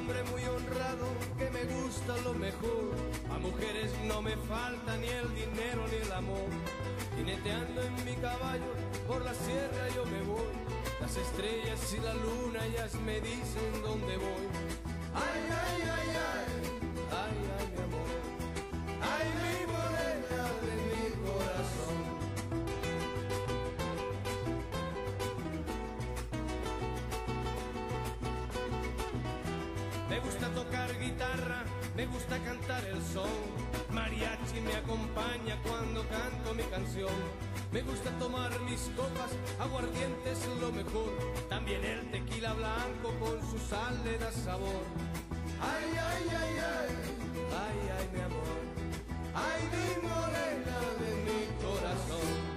hombre muy honrado que me gusta lo mejor. A mujeres no me falta ni el dinero ni el amor. Jineteando en mi caballo por la sierra yo me voy. Las estrellas y la luna ellas me dicen dónde voy. Ay, ay, ay, ay, ay, ay, mi amor. Ay, mi morena de mi corazón. Me gusta tocar guitarra, me gusta cantar el son. Mariachi me acompaña cuando canto mi canción. Me gusta tomar mis copas, aguardiente es lo mejor. También el tequila blanco con su sal le da sabor. Ay, ay, ay, ay, ay, ay, mi amor. Ay, mi morena de mi corazón.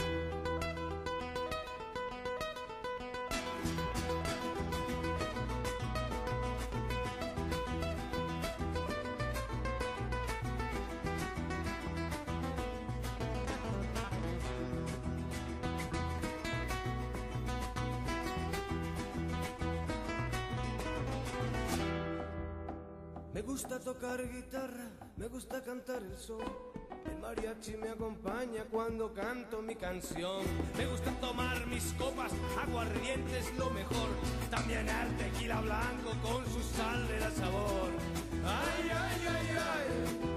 Me gusta tocar guitarra, me gusta cantar el son. El mariachi me acompaña cuando canto mi canción. Me gusta tomar mis copas, aguardiente es lo mejor. También el tequila blanco con su sal le da sabor. Ay, ay, ay, ay.